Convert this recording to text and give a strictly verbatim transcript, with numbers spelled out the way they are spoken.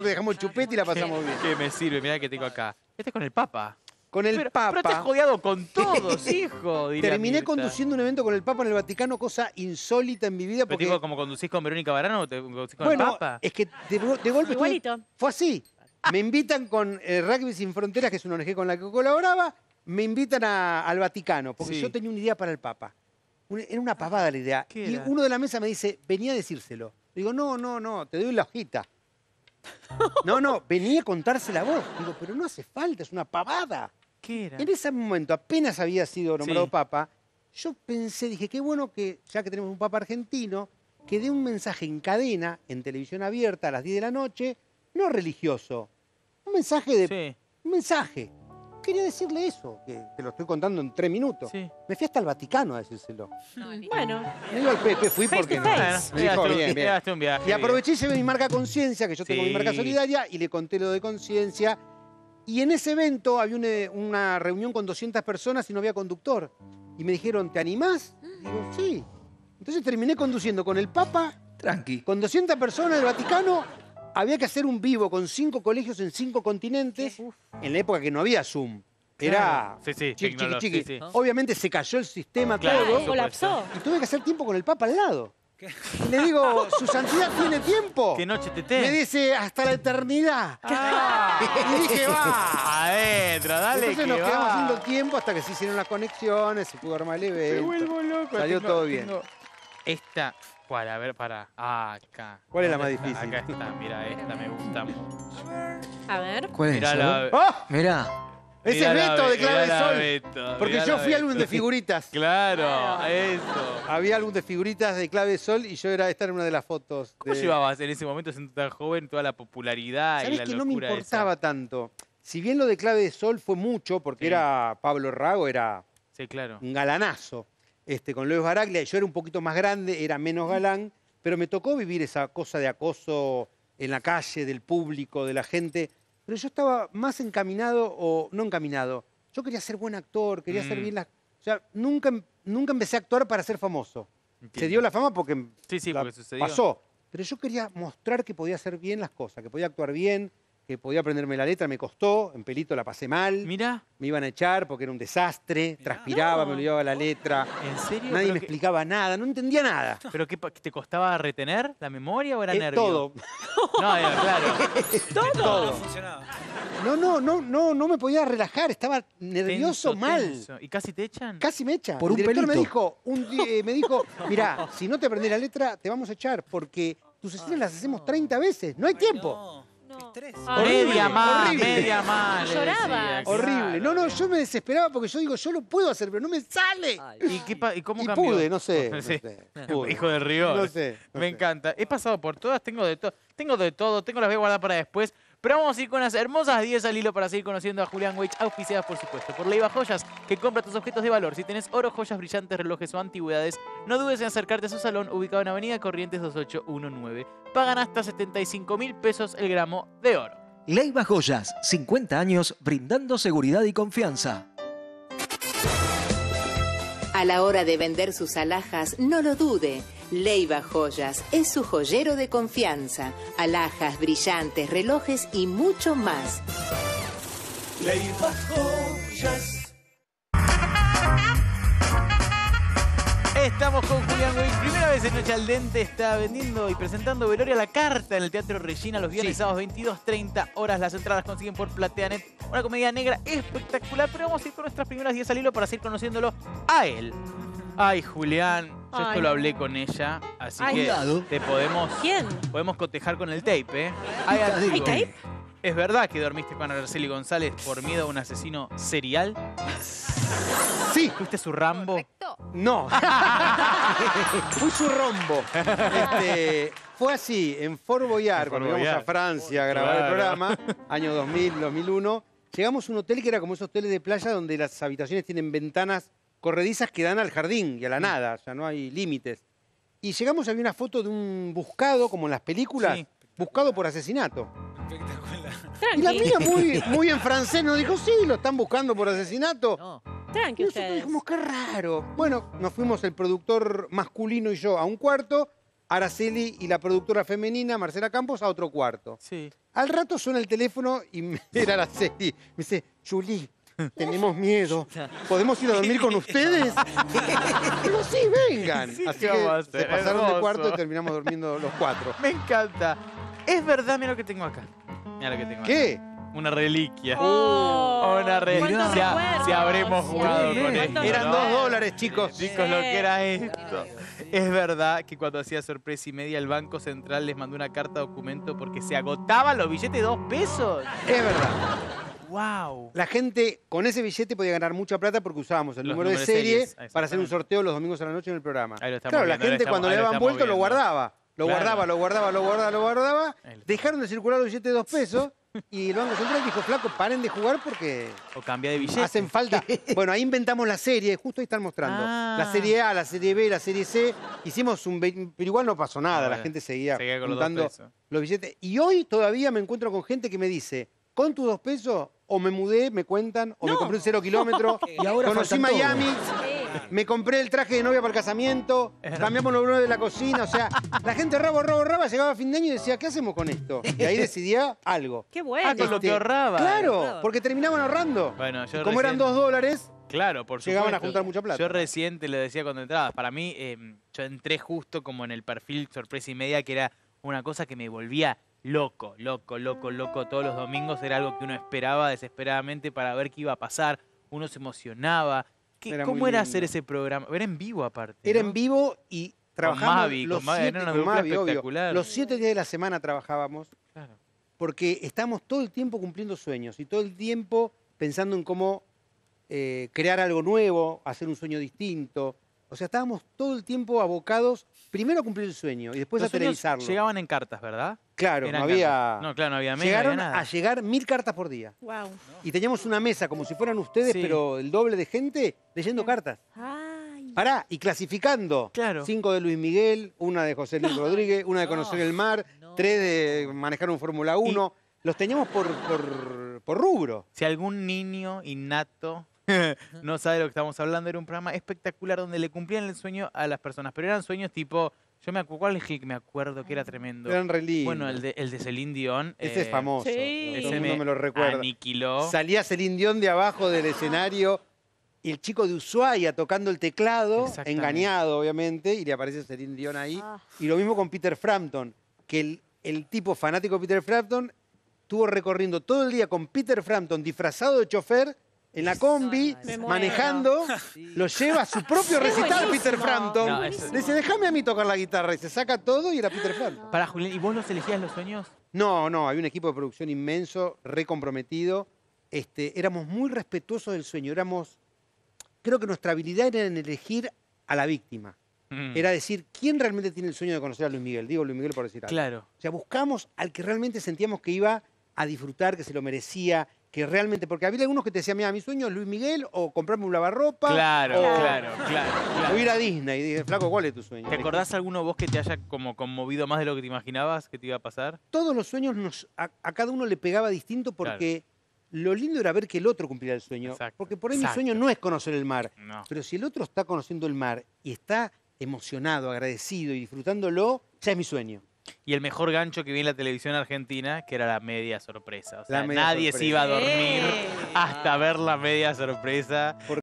nosotros dejamos el chupete y la pasamos bien. ¿Qué me sirve? Mirá que tengo acá. Este es con el Papa. Con el pero, Papa. Pero estás jodeado con todos, hijo. Terminé Mirta. conduciendo un evento con el Papa en el Vaticano, cosa insólita en mi vida. Porque, ¿Pero tipo como conducís con Verónica Barano o te conducís con bueno, el Papa? es que de, de golpe Igualito. estuve- fue así. Me invitan con eh, Rugby Sin Fronteras, que es una O N G con la que colaboraba, me invitan a- al Vaticano, porque Sí. yo tenía una idea para el Papa. Una- era una pavada la idea. ¿Qué Y era? uno de la mesa me dice, venía a decírselo. Digo, no, no, no, te doy la hojita. No, no, venía a contársela a vos. Digo, pero no hace falta, es una pavada. ¿Qué era? En ese momento, apenas había sido nombrado Sí. Papa, yo pensé, dije, qué bueno que, ya que tenemos un Papa argentino, que dé un mensaje en cadena, en televisión abierta, a las diez de la noche, no religioso. Un mensaje de... Sí, Un mensaje. Quería decirle eso, que te lo estoy contando en tres minutos. sí. Me fui hasta el Vaticano a decírselo. Bueno, Me digo al Pepe, fui Face porque... to no. face. Me dijo, Pegaste un- bien, bien. pegaste un viaje, Y aproveché y llevé mi marca Conciencia, que yo tengo Sí. mi marca solidaria, y le conté lo de Conciencia. Y en ese evento había una, una reunión con doscientas personas y no había conductor. Y me dijeron, ¿te animás? Digo, sí. Entonces terminé conduciendo con el Papa, Tranqui. con doscientas personas del Vaticano. Había que hacer un vivo con cinco colegios en cinco continentes, en la época que no había Zoom. Era Sí, sí, chiqui, chiqui, tecnolo- chiqui. sí, sí. Obviamente se cayó el sistema Claro, todo. eso colapsó. Y tuve que hacer tiempo con el Papa al lado. Y le digo, ¿su santidad tiene tiempo? ¿Qué noche te Me te? dice, hasta la eternidad. Ah, Y dije, va. Adentro, dale Entonces que nos quedamos va. haciendo tiempo hasta que se hicieron las conexiones, se pudo armar el Me evento. vuelvo loco. Salió Tengo- todo bien. tengo Esta, ¿cuál? A ver, para. Ah, acá. ¿Cuál es la ¿Dónde más está? difícil? Acá está, mira, esta me gusta mucho. a ver. ¿Cuál es? Mirá A la... ver. ¡Ah! Mirá. Ese mirá es la Beto de Be- Clave de mirá la Sol. Beto, Porque mirá yo la fui álbum de Beto. figuritas. Claro, eso. Había álbum de figuritas de Clave de Sol y yo era, esta era una de las fotos. ¿Cómo de- llevabas en ese momento, siendo tan joven, toda la popularidad y ¿Sabés la que no me locura importaba esa? tanto? Si bien lo de Clave de Sol fue mucho, porque Sí. era Pablo Rago, era Sí, claro. un galanazo. Este, con Luis Baraglia, yo era un poquito más grande, era menos galán, pero me tocó vivir esa cosa de acoso en la calle, del público, de la gente. Pero yo estaba más encaminado, o no encaminado. Yo quería ser buen actor, quería hacer Mm. bien las... O sea, nunca, nunca empecé a actuar para ser famoso. Se Entiendo. dio la fama porque, Sí, sí, la porque sucedió. pasó. Pero yo quería mostrar que podía hacer bien las cosas, que podía actuar bien, que podía aprenderme la letra. Me costó, en Pelito la pasé mal. Mirá, Me iban a echar porque era un desastre, transpiraba, No. me olvidaba la letra. ¿en serio? Nadie ¿Pero me qué- explicaba nada, no entendía nada. ¿Pero qué, pa- te costaba retener la memoria o era Eh, nervio? todo. No, era claro. Todo. funcionaba. No, no, no, no, no me podía relajar, estaba nervioso Tenso, mal. tenso. ¿Y casi te echan? Casi me echa. Por El un director me pelito. dijo, un día, eh, me dijo, mirá, si no te aprendés la letra, te vamos a echar, porque tus escenas las hacemos treinta veces, no hay tiempo. No, No. qué estrés. Ay, Media Horrible, más, horrible. media más. le Llorabas. decía, claro. Horrible. No, no, yo me desesperaba porque yo digo, yo lo puedo hacer, pero no me sale. ¿Y, qué pa- y cómo Y cambió? pude, no sé. no Sí. sé, pude. Hijo del río. No sé. no Me sé. encanta. He pasado por todas, tengo de todo, tengo de todo, tengo las voy a guardar para después. Pero vamos a ir con las hermosas diez al hilo para seguir conociendo a Julián Weich, auspiciadas por supuesto por Leiva Joyas, que compra tus objetos de valor. Si tenés oro, joyas brillantes, relojes o antigüedades, no dudes en acercarte a su salón ubicado en Avenida Corrientes dos ocho uno nueve. Pagan hasta setenta y cinco mil pesos el gramo de oro. Leiva Joyas, cincuenta años brindando seguridad y confianza. A la hora de vender sus alhajas, no lo dude. Leiva Joyas es su joyero de confianza. Alhajas, brillantes, relojes y mucho más. Leiva Joyas. Estamos con Julián Weich. Primera vez en Noche al Dente está vendiendo y presentando Veloria la Carta en el Teatro Regina los viernes y Sí. sábados veintidós treinta horas. Las entradas consiguen por Plateanet. Una comedia negra espectacular, pero vamos a ir con nuestras primeras diez al hilo para seguir conociéndolo a él. Ay, Julián, yo esto Ay. lo hablé con ella, así Ay. que Cuidado. te podemos, ¿Quién? podemos cotejar con el tape, ¿eh? Hay Cuidado. algo. ¿Hay tape? ¿Es verdad que dormiste con Araceli González por miedo a un asesino serial? Sí, ¿Fuiste su Rambo? no. Fui su rombo. Este, fue así, en Fort Boyard, En cuando Fort íbamos a Boyard. Francia a grabar Claro. el programa, año dos mil, dos mil uno, llegamos a un hotel que era como esos hoteles de playa donde las habitaciones tienen ventanas corredizas que dan al jardín y a la nada, o sea, no hay límites. Y llegamos, había una foto de un buscado, como en las películas, Sí. buscado por asesinato. Espectacular. Y la Tranqui. mía, muy, muy en francés, nos dijo, sí, lo están buscando por asesinato. No. Tranqui Y nosotros ustedes. dijimos, qué raro. Bueno, nos fuimos el productor masculino y yo a un cuarto, Araceli y la productora femenina, Marcela Campos, a otro cuarto. Sí. Al rato suena el teléfono y me era la serie. Me dice, Juli, tenemos miedo. ¿Podemos ir a dormir con ustedes? Digo, sí, vengan. Sí, Así ¿qué vamos a que se hacer? pasaron de Hermoso. cuarto y terminamos durmiendo los cuatro. Me encanta. Es verdad, mira lo que tengo acá. Mira lo que tengo ¿Qué? acá. Una reliquia. Oh, Una reliquia. ¿cuántos Si, ha- recuerdos? si habremos jugado Sí, con ¿cuántos esto. Eran ¿no? dos dólares, chicos. Chicos, lo que era esto. Es verdad que cuando hacía sorpresa y media, el Banco Central les mandó una carta documento porque se agotaban los billetes de dos pesos. Es verdad. ¡Wow! La gente con ese billete podía ganar mucha plata porque usábamos el Los número de números de serie series, para hacer un exactamente. sorteo los domingos a la noche en el programa. Ahí lo estamos Claro, la viendo, ahí lo gente estamos- cuando ahí le lo daban estamos vuelto lo viendo. guardaba. Lo Claro. guardaba, lo guardaba, lo guardaba, lo guardaba. Ahí lo Dejaron de circular los billetes de dos pesos y el Banco Central dijo, flaco, paren de jugar porque O cambia de billete. hacen falta. Bueno, ahí inventamos la serie, justo ahí están mostrando. Ah. La serie A, la serie B, la serie C. Hicimos un... ve- Pero igual no pasó nada, Ah, la bueno. gente seguía, Seguía con los dos juntando pesos. los billetes. Y hoy todavía me encuentro con gente que me dice, con tus dos pesos, o me mudé, me cuentan, o me compré un cero kilómetro, Y ahora conocí faltan Miami, Sí. me compré el traje de novia para el casamiento, cambiamos los bloques de la cocina, o sea, la gente rabo, rabo, rabo, llegaba a fin de año y decía, ¿qué hacemos con esto? Y ahí decidía algo. Qué bueno. Ah, con lo que ahorraba. Claro, porque terminaban ahorrando. Bueno, yo Y como eran recién- dos dólares, Claro, por supuesto. llegaban a juntar mucha plata. Yo recién te lo decía cuando entrabas. Para mí, eh, yo entré justo como en el perfil sorpresa y media, que era una cosa que me volvía loco, loco, loco, loco. Todos los domingos era algo que uno esperaba desesperadamente para ver qué iba a pasar. Uno se emocionaba. ¿Qué- Era ¿Cómo muy era lindo. hacer ese programa? Era en vivo aparte. Era ¿no? en vivo y trabajamos Mavi, los con Mavi, siete, era una con dupla Mavi, obvio. espectacular. Los siete días de la semana trabajábamos Claro. porque estábamos todo el tiempo cumpliendo sueños y todo el tiempo pensando en cómo eh, crear algo nuevo, hacer un sueño distinto. O sea, estábamos todo el tiempo abocados primero a cumplir el sueño y después Los a sueños televisarlo. llegaban en cartas, ¿verdad? Claro, Eran no había... cartas. No, claro, no había mail, no Llegaron había nada. a llegar mil cartas por día. Wow. Y teníamos una mesa como si fueran ustedes, Sí. pero el doble de gente leyendo cartas. Ay. Pará, y clasificando. Claro. Cinco de Luis Miguel, una de José Luis Rodríguez, una de Conocer el Mar, tres de manejar un Fórmula uno. Los teníamos por, por, por rubro. Si algún niño innato no sabe de lo que estamos hablando, era un programa espectacular donde le cumplían el sueño a las personas. Pero eran sueños tipo, yo me acuerdo, ¿cuál es el que me acuerdo que era tremendo? Eran re lindos. Bueno, el de, el de Celine Dion. Ese es eh, famoso. sí. Todo Ese el mundo me, me lo recuerda. aniquiló. Salía Celine Dion de abajo del escenario y el chico de Ushuaia tocando el teclado, Exactamente. engañado obviamente, y le aparece Celine Dion ahí. Ah. Y lo mismo con Peter Frampton, que el, el tipo fanático de Peter Frampton estuvo recorriendo todo el día con Peter Frampton disfrazado de chofer en la combi, Me muero. manejando, lo lleva a su propio Qué recital buenísimo. Peter Frampton. No, es- Le dice, déjame a mí tocar la guitarra. Y se saca todo y era Peter Frampton. Para Julián, ¿y vos los elegías los sueños? No, no, hay un equipo de producción inmenso, re comprometido. Este, éramos muy respetuosos del sueño. Éramos, creo que nuestra habilidad era en elegir a la víctima. Mm. Era decir, ¿quién realmente tiene el sueño de conocer a Luis Miguel? Digo Luis Miguel por decir algo. Claro. O sea, buscamos al que realmente sentíamos que iba a disfrutar, que se lo merecía, que realmente... Porque había algunos que te decían, mira, mi sueño es Luis Miguel o comprarme un lavarropa Claro, o, claro, claro, o claro. ir a Disney. Y dije, flaco, ¿cuál es tu sueño? ¿Te acordás alguno vos que te haya como conmovido más de lo que te imaginabas que te iba a pasar? Todos los sueños nos, a, a cada uno le pegaba distinto porque lo lindo era ver que el otro cumplía el sueño. Exacto, Porque por ahí mi exacto. sueño no es conocer el mar. No. Pero si el otro está conociendo el mar y está emocionado, agradecido y disfrutándolo, ya es mi sueño. Y el mejor gancho que vi en la televisión argentina, que era la media sorpresa. O sea, La media nadie se sorpresa. iba a dormir Eh. hasta ver la media sorpresa.